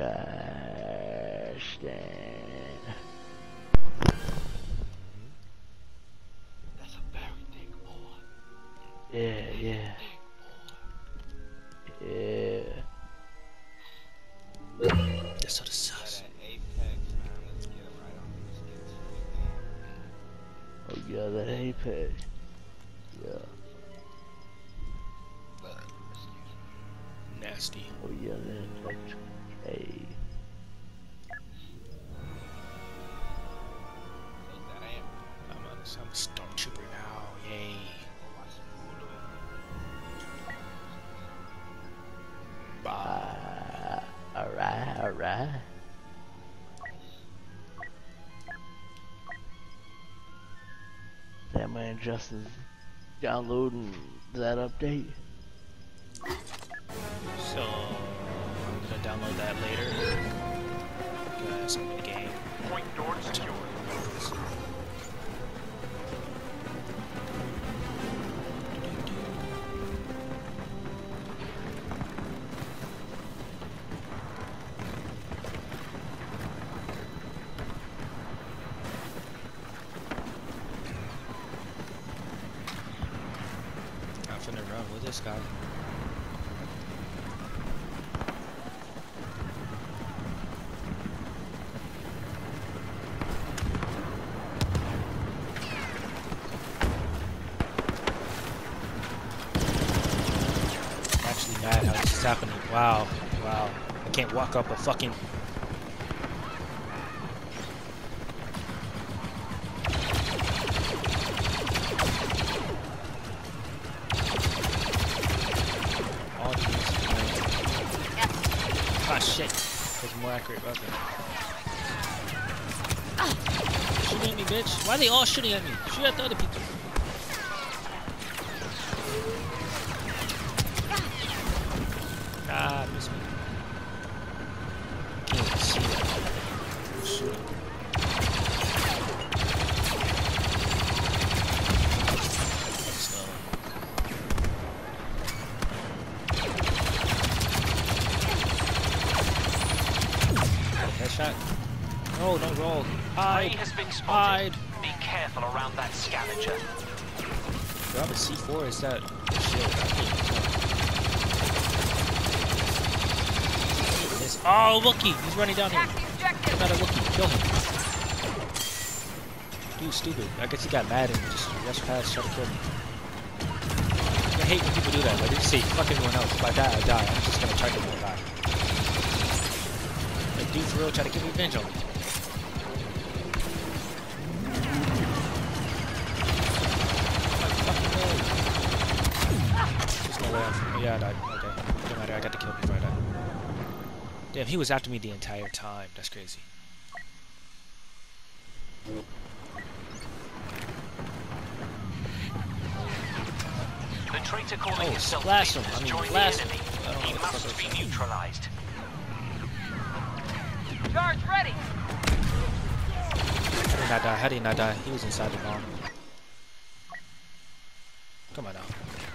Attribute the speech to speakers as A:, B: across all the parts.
A: Gosh dang.
B: That's a very thick boy.
A: Yeah, yeah. Yeah.
C: That's so the sus.
A: Oh yeah, that Apex. Yeah.
C: Nasty.
A: Oh yeah, that Apex. Hey.
C: I'm a stormtrooper now. Yay.
A: Alright, alright. That man Justin's downloading that update.
C: So I'm gonna download that later. Guys, I'm in the game.
D: Point door secured.
C: I'm finna run with this guy. I'm actually mad how this is happening. Wow, wow. I can't walk up a fucking... Ah, shit. That's a more accurate weapon. Shooting at me, bitch. Why are they all shooting at me? Shoot at the other people. Ah, miss me. Can't even see that. I'm shooting. Let's go. Headshot. No, don't roll.
D: Prey
C: Hide.
D: has been
C: Hide.
D: spotted. Be careful around that scavenger.
C: Do I have a C4? Is that shield? I can't tell. Oh, Wookie! He's running down here. Not a Wookie. Kill him. Dude, stupid. I guess he got mad and just rushed past, tried to kill me. I hate when people do that. Like, they just say, fuck everyone else. If I die, I die. I'm just gonna try to kill my guy. Like, dude, for real, try to get revenge on me. Fucking way. There's no way I'm... Yeah, I died. Okay. Doesn't matter. I got to kill before I died. Damn, he was after me the entire time. That's crazy.
D: The traitor calling himself
C: blast him.
D: has
C: I mean,
D: joined
C: blast
D: the
C: him.
D: enemy. He must be neutralized.
E: Charge ready!
C: How did he not die? How did he not die? He was inside the bomb. Come on now.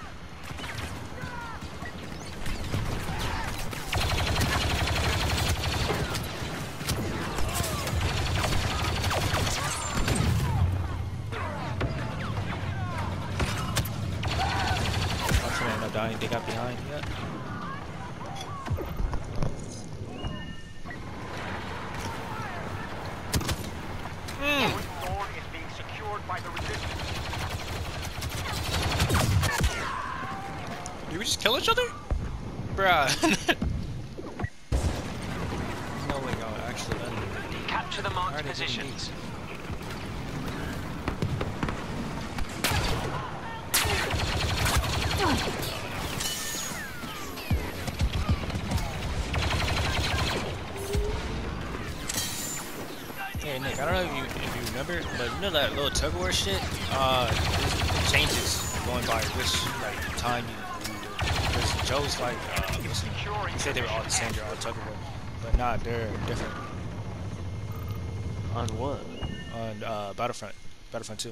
C: Watch him end up dying. They got behind yet.
D: Door is being secured by the resistance.
C: Did we just kill each other? Bruh. No way y'all actually ended it.
D: Capture the marked
C: Alright, I didn't
D: positions.
C: Hey Nick, I don't know if you remember, but you know that little tug of war shit? It changes going by which like time you do it. Because Joe's like, listen, he said they were all the same, they're all tug of war, but nah, they're different.
A: On what?
C: On Battlefront 2.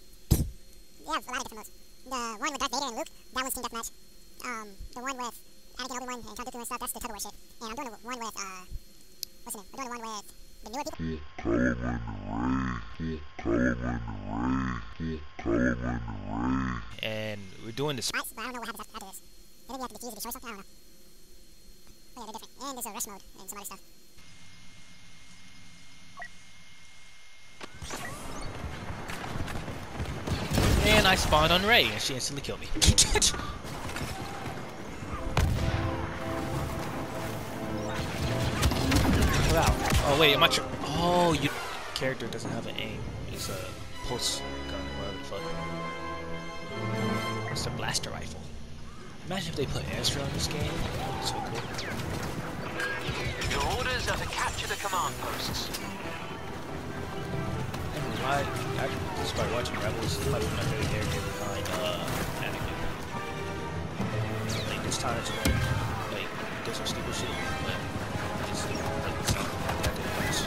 F: Yeah, a lot of different modes. The one with Darth Vader and Luke, that one's team deathmatch. The one with
B: Anakin, Obi-Wan, and Count Dooku and stuff. That's the Tug of War shit. And I'm doing the one with, what's the name? We're doing the one with the newer people.
C: And we're doing this.
B: Right, but I don't know what happens after this. I think we have to defuse or destroy something. I don't know. But yeah, they're different. And there's a rush mode and some other stuff.
C: And I spawned on Rey, and she instantly killed me. Wow. Oh wait, am I oh, you character doesn't have an aim. It's a pulse gun or whatever the fuck. It's a blaster rifle. Imagine if they put Astra in this game. So cool.
D: Your orders are to capture the command posts.
C: I just by watching Rebels, this might be my favorite character behind Anakin. Like this time it's going like do some stupid shit, but just like something like that nice.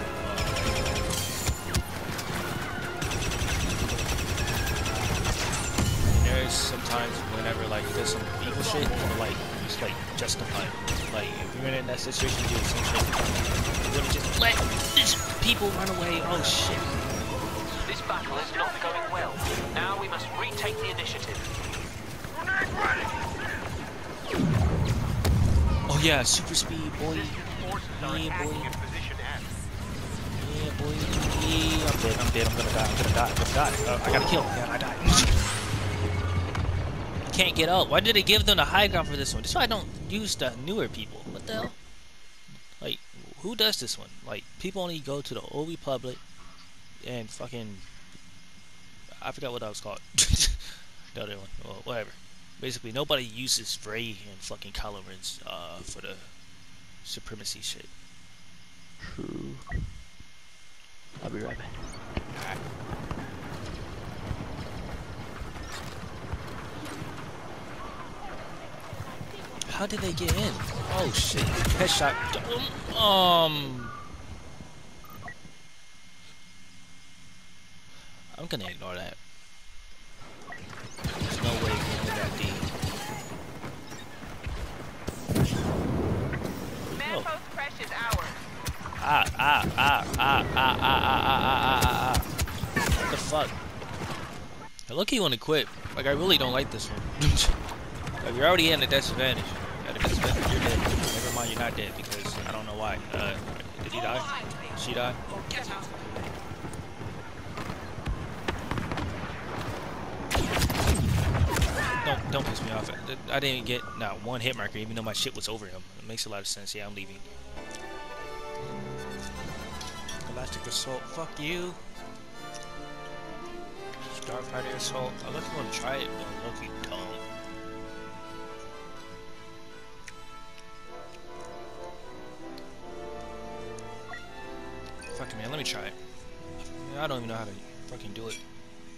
C: And there's sometimes whenever like there's some evil shit, like just like justify it. Like if you're in that situation, you do the same shit. You're gonna just let these people run away. Oh shit.
D: This battle is not going well. Now we must retake the initiative. Grenade ready!
C: Oh yeah, super speed, boy. Yeah, boy. Yeah, boy. Yeah, I'm dead. I'm gonna die. I gotta kill him. Yeah, I died. Can't get up. Why did they give them the high ground for this one? This is why I don't use the newer people. What the hell? Like, who does this one? Like, people only go to the Old Republic and fucking... I forgot what that was called. The other one. Well, whatever. Basically, nobody uses Rey and fucking Kylo Ren's for the supremacy shit.
A: True. I'll be right back.
C: Alright. How did they get in? Oh shit. Headshot. I'm gonna ignore that. There's no way we're gonna that deep.
E: Man post crash is ours.
C: What the fuck? I look-y wanna quit. Like, I really don't like this one. Like, you're already in a disadvantage. At a disadvantage, you're dead. Never mind, you're not dead because I don't know why. Did he die? She died? Don't piss me off. I didn't get not one hit marker, even though my shit was over him. It makes a lot of sense. Yeah, I'm leaving. Galactic Assault. Fuck you. Starfighter Assault. I look want to try it, but Loki don't. Fuck it, man. Let me try it. I don't even know how to fucking do it.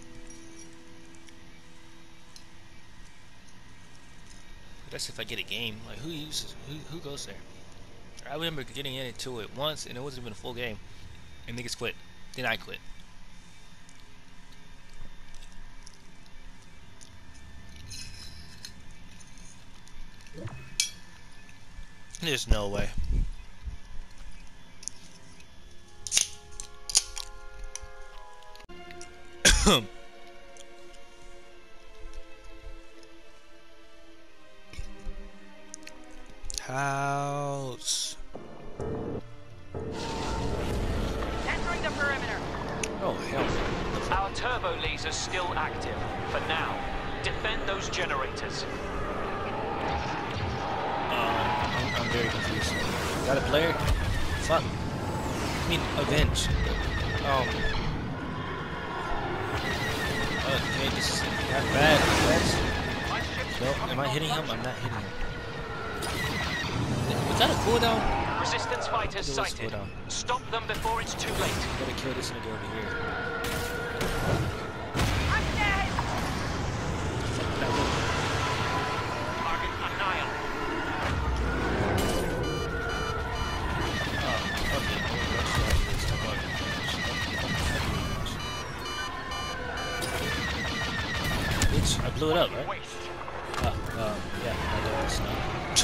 C: That's if I get a game. Like, who goes there? I remember getting into it once, and it wasn't even a full game, and niggas quit. Then I quit. There's no way. House.
E: Entering the perimeter.
C: Oh hell.
D: Our turbo laser's still active. For now, defend those generators.
C: I'm very confused. Got a player? Fuck. I mean, avenge. Okay, this is not bad. No, am I hitting him? I'm not hitting him. Was that a cooldown?
D: Resistance fighters sighted. Stop them before it's too late.
C: Gotta kill this nigga over here.
E: I'm dead.
C: Fuck that one.
D: Target annihilated.
C: Bitch, I blew it up, right?
D: Waste.
C: Yeah, I know it's not.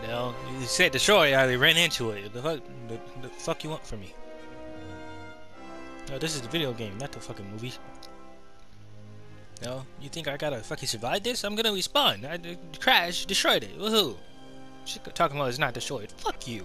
C: You know, you said destroy, I ran into it. The fuck you want from me? No, this is the video game, not the fucking movie. No, you think I gotta fucking survive this? I'm gonna respawn. I crash, destroyed it. Woohoo! Shit, talking about it's not destroyed. Fuck you.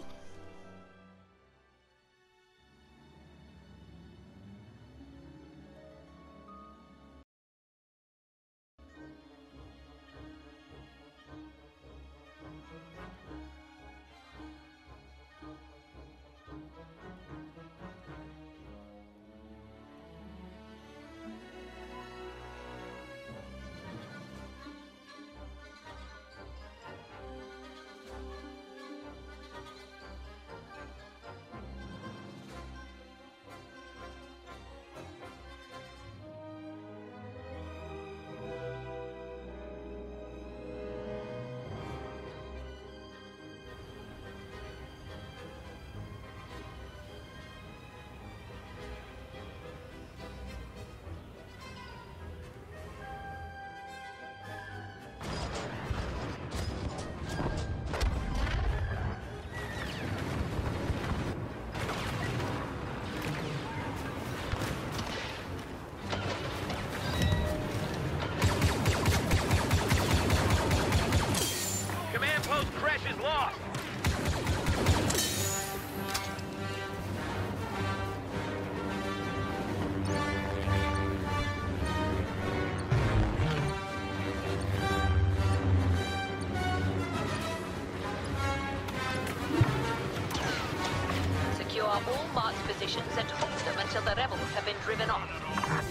D: Command post crash is lost.
F: Secure all marked positions and hold them until the rebels have been driven off.